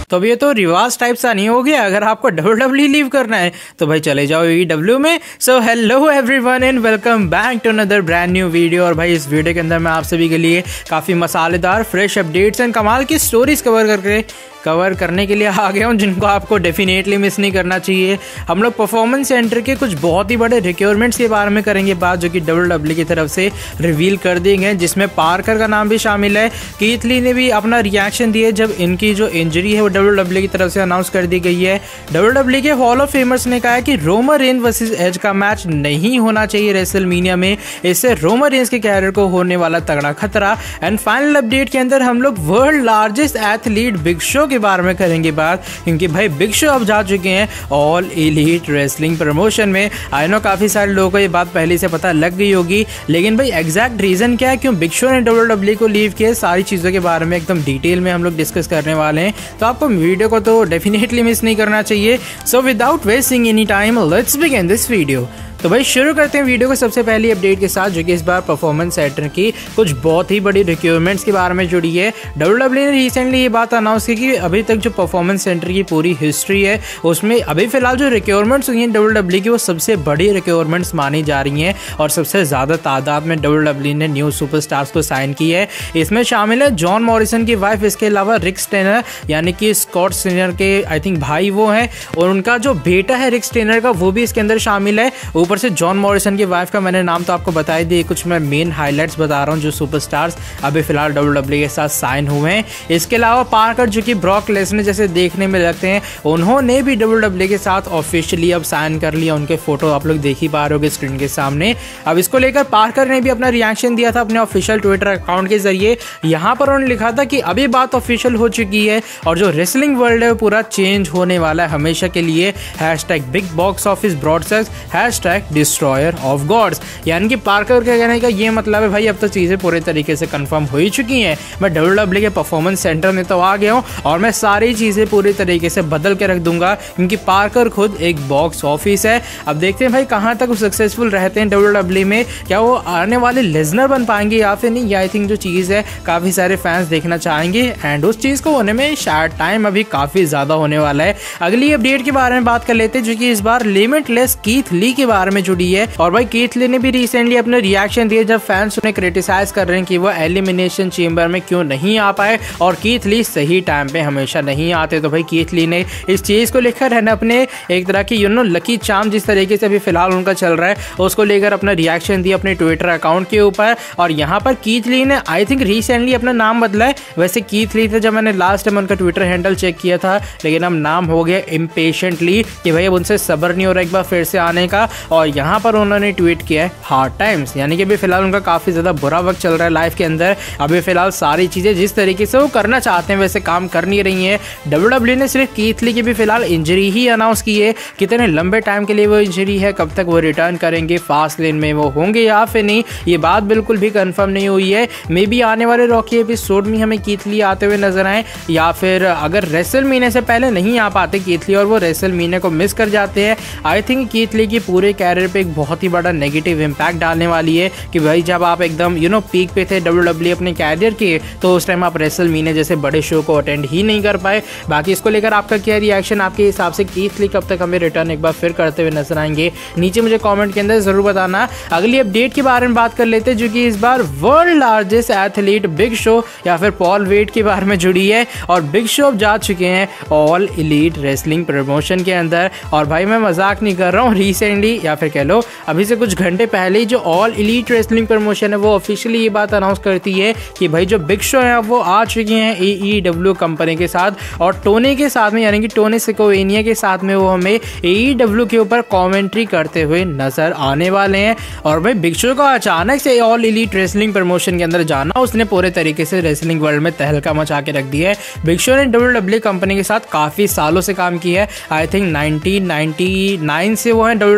तो अब ये तो रिवाज टाइप सा नहीं हो गया? अगर आपको WWE लीव करना है तो भाई चले जाओ AEW में। So hello everyone and welcome back to another brand new video. और भाई इस वीडियो के अंदर मैं आप सभी के लिए काफ़ी मसालेदार फ्रेश अपडेट्स एंड कमाल की स्टोरीज कवर करने के लिए आ गया हूँ, जिनको आपको डेफिनेटली मिस नहीं करना चाहिए। हम लोग परफॉर्मेंस सेंटर के कुछ बहुत ही बड़े रिक्वायरमेंट्स के बारे में करेंगे बात, जो कि WWE की तरफ से रिवील कर दिए गए, जिसमें पार्कर का नाम भी शामिल है। कीथ ली ने भी अपना रिएक्शन दिया जब इनकी जो इंजरी है वो WWE की तरफ से अनाउंस कर दी गई है। WWE के हॉल ऑफ फेमर्स ने कहा है कि रोमन रेंज वर्सेस एज का मैच नहीं होना चाहिए रेसलमेनिया में, इससे रोमन रेंज के कैरियर को होने वाला तगड़ा खतरा। एंड फाइनल अपडेट के अंदर हम लोग world largest athlete Big Show के बारे में करेंगे बात, क्योंकि भाई बिग शो अब जा चुके हैं ऑल एलीट रेसलिंग प्रमोशन में। आई नो काफी सारे लोगों को ये बात पहले से पता लग गई होगी, लेकिन भाई एग्जैक्ट रीजन क्या है क्यों बिग शो ने WWE को लीव किया, सारी चीजों के बारे में एकदम डिटेल में हम लोग डिस्कस करने वाले हैं। तो आपको वीडियो को तो डेफिनेटली मिस नहीं करना चाहिए। So without wasting any time let's begin this video. तो भाई शुरू करते हैं वीडियो को सबसे पहली अपडेट के साथ, जो कि इस बार परफॉर्मेंस सेंटर की कुछ बहुत ही बड़ी रिक्वायरमेंट्स के बारे में जुड़ी है। WWE ने रिसेंटली ये बात अनाउंस की कि अभी तक जो परफॉर्मेंस सेंटर की पूरी हिस्ट्री है उसमें अभी फिलहाल जो रिक्वायरमेंट्स हुई हैं WWE की, वो सबसे बड़ी रिक्वायरमेंट्स मानी जा रही हैं और सबसे ज़्यादा तादाद में WWE ने न्यू सुपरस्टार्स को साइन की है। इसमें शामिल है जॉन मॉरिसन की वाइफ, इसके अलावा रिक स्टेनर यानी कि स्कॉट स्टेनर के आई थिंक भाई वो हैं, और उनका जो बेटा है रिक स्टेनर का वो भी इसके अंदर शामिल है। ऊपर से जॉन मॉरिसन की वाइफ का मैंने नाम तो आपको बता ही दिए, कुछ मैं मेन हाइलाइट्स बता रहा हूँ जो सुपरस्टार्स अभी फिलहाल WWE के साथ साइन हुए हैं। इसके अलावा पार्कर जो कि ब्रॉक लेसनर जैसे देखने में लगते हैं, उन्होंने भी WWE के साथ ऑफिशियली अब साइन कर लिया। उनके फोटो आप लोग देख ही पा रहे होगे स्क्रीन के सामने। अब इसको लेकर पार्कर ने भी अपना रिएक्शन दिया था अपने ऑफिशियल ट्विटर अकाउंट के जरिए। यहाँ पर उन्होंने लिखा था कि अभी बात ऑफिशियल हो चुकी है और जो रेसलिंग वर्ल्ड है वो पूरा चेंज होने वाला है हमेशा के लिए। #Big box office broadcast destroyer of gods. यानी कि पार्कर के कहने का ये मतलब है भाई अब तो चीजें पूरे तरीके से कंफर्म हो ही चुकी हैं। मैं WWE के परफॉर्मेंस सेंटर में तो आ गया हूँ और मैं सारी चीजें पूरी तरीके से बदल के रख दूंगा, क्योंकि पार्कर खुद एक बॉक्स ऑफिस है। अब देखते हैं भाई कहाँ तक वो सक्सेसफुल रहते हैं WWE में, क्या वो आने वाले लेजनर बन पाएंगे या फिर नहीं। आई थिंक जो चीज़ है काफ़ी सारे फैंस देखना चाहेंगे एंड उस चीज़ को होने में शायद टाइम अभी काफ़ी ज़्यादा होने वाला है। अगली अपडेट के बारे में बात कर लेते हैं, जो कि इस बार लिमिटलेस कीथ ली के बारे में जुड़ी है। और भाई कीथ ली ने भी रिसेंटली अपने रिएक्शन दिए जब फैंस उन्हें क्रिटिसाइज कर रहे हैं कि वो एलिमिनेशन चेंबर में क्यों नहीं आ पाए और कीथ ली सही टाइम पे हमेशा नहीं आते। तो भाई कीथ ली ने इस चीज को लेकर है ना अपने एक तरह की लकी चार्म जिस तरीके से अभी फिलहाल उनका चल रहा है उसको लेकर अपना रिएक्शन दिया अपने ट्विटर अकाउंट के ऊपर। और यहाँ पर कीथ ली ने आई थिंक रिसेंटली अपना नाम बदला है। वैसे कीथ ली थे जब मैंने लास्ट टाइम उनका ट्विटर हैंडल चेक किया था, लेकिन अब नाम हो गया इम्पेशेंटली कि भाई अब उनसे सब्र नहीं हो रहा एक बार फिर से आने का। और यहाँ पर उन्होंने ट्वीट किया है हार्ड टाइम्स, यानी कि अभी फिलहाल उनका काफी ज्यादा बुरा वक्त चल रहा है लाइफ के अंदर। अभी फिलहाल सारी चीजें जिस तरीके से वो करना चाहते हैं वैसे काम कर नहीं रही हैं। WWE ने सिर्फ कीथ ली की भी फिलहाल इंजरी ही अनाउंस की है, कितने लंबे टाइम के लिए वो इंजरी है, कब तक वो रिटर्न करेंगे, फास्ट लेन में वो होंगे या फिर नहीं, ये बात बिल्कुल भी कंफर्म नहीं हुई है। मे बी आने वाले रॉकी एपिसोड में हमें कीथ ली आते हुए नजर आए, या फिर अगर रेसलमेनिया से पहले नहीं आ पाते कीथ ली और वो रेसलमेनिया को मिस कर जाते हैं, आई थिंक कीथ ली की पूरे कैरियर पे एक बहुत ही बड़ा नेगेटिव इंपैक्ट डालने वाली है कि भाई जब आप एकदम पीक पे थे WWE अपने कैरियर के, तो उस टाइम आप रेसलमेनिया जैसे बड़े शो को अटेंड ही नहीं कर पाए। बाकी इसको लेकर आपका क्या रिएक्शन, आपके हिसाब से कीथ ली कब तक हमें रिटर्न एक बार फिर करते हुए नजर आएंगे, नीचे मुझे कमेंट के अंदर जरूर बताना। अगली अपडेट के बारे में बात कर लेते हैं, जो कि इस बार world largest athlete Big Show या फिर पॉल वेट के बारे में जुड़ी है। और बिग शो अब जा चुके हैं ऑल एलीट रेसलिंग प्रमोशन के अंदर। और भाई मैं मजाक नहीं कर रहा हूँ, रिसेंटली या फिर कह लो अभी से कुछ घंटे पहले ही जो ऑल एलीट रेसलिंग प्रमोशन है वो ऑफिशियली ये बात अनाउंस करती है कि भाई जो बिग शो है वो आ चुके हैं AEW कंपनी के साथ और टोनी के साथ में, यानी कि टोनी स्कोवेनिया के साथ में वो हमें AEW के ऊपर कमेंट्री करते हुए नजर आने वाले हैं। और भाई बिग शो का अचानक से ऑल एलीट रेसलिंग प्रमोशन के अंदर जाना, उसने पूरे तरीके से रेसलिंग वर्ल्ड में तहलका मचा के रख दिया है। बिग शो ने WWE कंपनी के साथ काफी सालों से काम किया है। आई थिंक 1999 से वो है WWE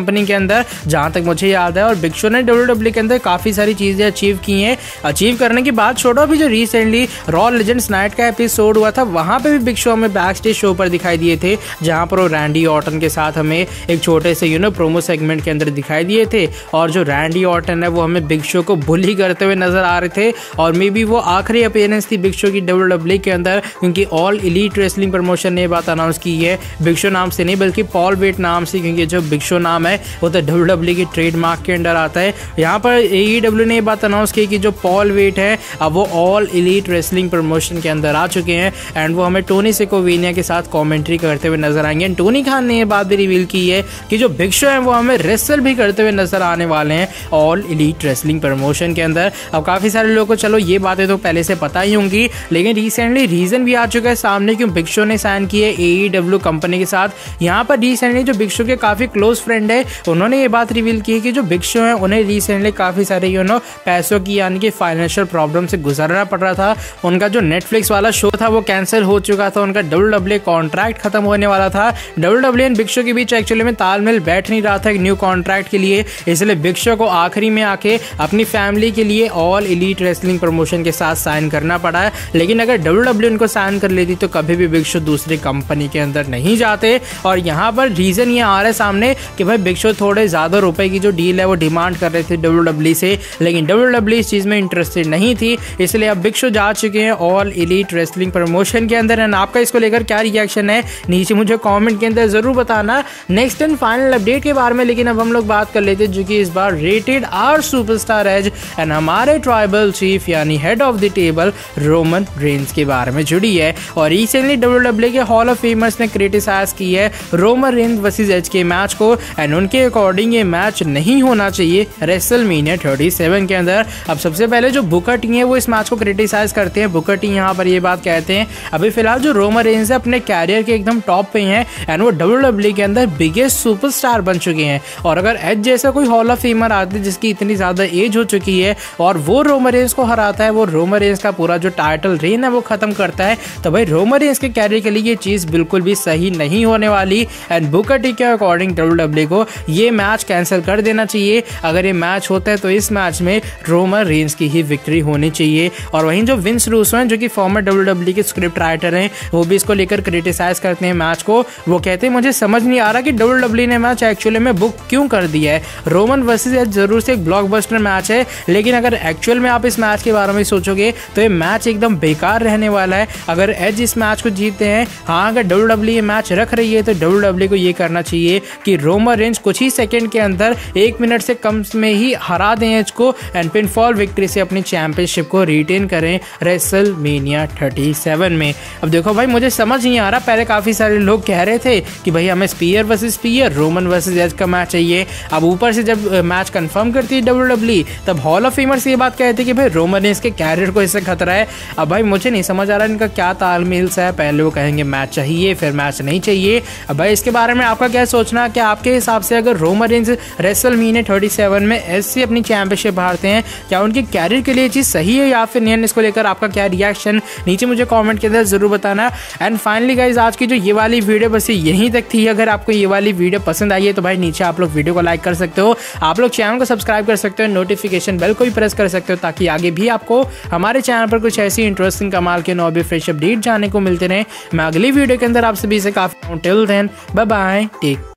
कंपनी के अंदर, जहां तक मुझे याद है। और बिग शो ने WWE के अंदर काफी सारी चीजें अचीव की हैं। अचीव करने की बात छोड़ो, अभी जो रिसेंटली रॉ लेजेंड्स नाइट का एपिसोड हुआ था, वहां पे भी बिग शो हमें बैक स्टेज शो पर दिखाई दिए थे, जहां पर वो रैंडी ऑर्टन के साथ हमें एक छोटे से प्रोमो सेगमेंट के अंदर दिखाई दिए थे। और जो रैंडी ऑर्टन है वो हमें बिग शो को बुली करते हुए नजर आ रहे थे, और मे बी वो आखिरी अपीयरेंस थी बिग शो की WWE के अंदर, क्योंकि ऑल एलीट रेसलिंग प्रमोशन ने ये बात अनाउंस की है, बिग शो नाम से नहीं बल्कि पॉल वेट नाम से, क्योंकि जो बिग शो नाम है वो तो WWE की ट्रेडमार्क के अंडर आता है। यहाँ पर AEW ने ये बात अनाउंस की कि जो पॉल वेट है अब वो ऑल एलीट रेसलिंग प्रमोशन के अंदर आ चुके हैं, एंड वो हमें टोनी सिकोविनिया के साथ कमेंट्री करते हुए नजर आएंगे। एंड टोनी खान ने ये बात भी रिवील की है कि जो बिग शो है वो हमें रेसल भी करते हुए नजर आने वाले हैं ऑल एलीट रेसलिंग प्रमोशन के अंदर। अब काफी सारे लोगों को चलो ये बातें तो पहले से पता ही होंगी, लेकिन रिसेंटली रीजन भी आ चुका है सामने क्यों बिग शो ने साइन की है AEW कंपनी के साथ। यहाँ पर रिसेंटली जो बिग शो के काफी क्लोज फ्रेंड है, उन्होंने ये बात रिवील की है कि जो बिग शो है उन्हें रिसेंटली काफी सारे पैसों की यानी कि फाइनेंशियल प्रॉब्लम से गुजरना पड़ रहा था। उनका जो नेटफ्लिक्स वाला शो था वो कैंसिल हो चुका था, उनका WWE कॉन्ट्रैक्ट खत्म होने वाला था। WWE एंड बिग शो के बीच एक्चुअली में तालमेल बैठ नहीं रहा था एक न्यू कॉन्ट्रैक्ट के लिए, इसलिए बिग शो को आखिरी में आके अपनी फैमिली के लिए ऑल एलीट रेसलिंग प्रमोशन के साथ साइन करना पड़ा है। लेकिन अगर WWE उनको साइन कर लेती तो कभी भी बिग शो दूसरी कंपनी के अंदर नहीं जाते। और यहाँ पर रीजन ये आ रहा है सामने कि भाई बिग शो थोड़े ज्यादा रुपए की जो डील है वो डिमांड कर रहे थे WWE से, लेकिन WWE इस चीज में इंटरेस्टेड नहीं थी, इसलिए अब बिग शो जा चुके हैं ऑल एलीट रेसलिंग प्रमोशन के अंदर। एंड आपका इसको लेकर क्या रिएक्शन है नीचे मुझे कमेंट के अंदर जरूर बताना नेक्स्ट एंड फाइनल अपडेट के बारे में। लेकिन अब हम लोग बात कर लेते हैं जो कि इस बार Rated R Superstar Edge and हमारे ट्राइबल चीफ यानी head of the table Roman Reigns के बारे में जुड़ी है। और रिसेंटली WWE के हॉल ऑफ फेमर्स ने क्रिटिसाइज की है रोमन रेंज वर्सेस एज के मैच को, एंड उनके अकॉर्डिंग ये मैच नहीं होना चाहिए रेसलमेनिया 37 के अंदर। अब सबसे पहले जो बुकर टी है वो इस मैच को क्रिटिसाइज करते हैं। बुकर टी यहाँ पर ये बात कहते हैं अभी फिलहाल जो रोमन रेंज है अपने कैरियर के एकदम टॉप पे हैं, एंड वो WWE के अंदर बिगेस्ट सुपरस्टार बन चुके हैं। और अगर एज जैसा कोई हॉल ऑफ फेमर आते जिसकी इतनी ज्यादा एज हो चुकी है और वो रोमन रेंज को हराता है, वो रोमन रेंज का पूरा जो टाइटल रेन है वो खत्म करता है, तो भाई रोमन रेंज के कैरियर के लिए ये चीज बिल्कुल भी सही नहीं होने वाली। एंड बुकर टी के अकॉर्डिंग WWE को ये मैच कैंसिल कर देना चाहिए। अगर ये मैच होता है तो इस मैच में रोमन रेंज की ही विक्ट्री होनी चाहिए। और वहीं जो विंस रूसो हैं जो कि फॉर्मर WWE के स्क्रिप्ट राइटर हैं, वो भी इसको लेकर क्रिटिसाइज करते हैं मैच को। वो कहते हैं मुझे समझ नहीं आ रहा कि WWE ने मैच एक्चुअली में बुक क्यों कर दिया है। रोमन वर्सेस एज जरूर से एक ब्लॉकबस्टर मैच है, लेकिन अगर एक्चुअल में आप इस मैच के बारे में सोचोगे तो ये मैच एकदम बेकार रहने वाला है। अगर एज इस मैच को जीतते हैं, हाँ अगर WWE ये मैच रख रही है तो WWE को ये करना चाहिए कि रोमन रेंज कुछ ही सेकंड के अंदर 1 मिनट से कम में ही हरा दें एज को, एंड पिनफॉल विक्ट्री से अपनी चैंपियनशिप को रिटेन करें रेसलमेनिया 37 में। अब देखो भाई मुझे समझ नहीं आ रहा, पहले काफी सारे लोग कह रहे थे कि भाई हमें spear versus spear Roman versus Edge का मैच चाहिए। अब ऊपर से जब मैच कंफर्म करती है WWE तब हॉल ऑफ फेमर्स ये बात कहते हैं कि भाई रोमन रेंज के कैरियर को इससे खतरा है। अब भाई मुझे नहीं समझ आ रहा इनका क्या तालमेल है, पहले वो कहेंगे मैच चाहिए फिर मैच नहीं चाहिए। अब भाई इसके बारे में आपका क्या सोचना कि आपके हिसाब से अगर रोमन रेंज रेसलमेनिया 37 में एज से अपनी चैंपियनशिप हारते हैं, क्या उनके कैरियर के लिए चीज सही है या फिर नहीं? इसको लेकर आपका क्या रिएक्शन नीचे मुझे कमेंट के अंदर जरूर बताना। एंड फाइनली गाइज आज की जो ये वाली वीडियो बस यहीं तक थी। अगर आपको ये वाली वीडियो पसंद आई है तो भाई नीचे आप लोग वीडियो को लाइक कर सकते हो, आप लोग चैनल को सब्सक्राइब कर सकते हो, नोटिफिकेशन बेल को भी प्रेस कर सकते हो ताकि आगे भी आपको हमारे चैनल पर कुछ ऐसी इंटरेस्टिंग कमाल के नौ भी फ्रेश अपडेट जाने को मिलते रहे। मैं अगली वीडियो के अंदर आप सभी से काफी till then bye bye take